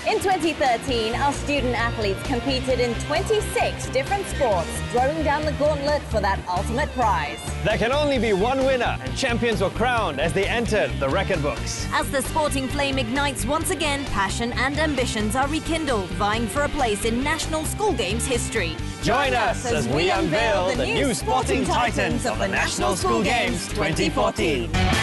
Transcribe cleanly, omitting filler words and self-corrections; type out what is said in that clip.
In 2013, our student athletes competed in 26 different sports, throwing down the gauntlet for that ultimate prize. There can only be one winner, and champions were crowned as they entered the record books. As the sporting flame ignites once again, passion and ambitions are rekindled, vying for a place in National School Games history. Join us as we unveil the new sporting titans of the National School Games 2014.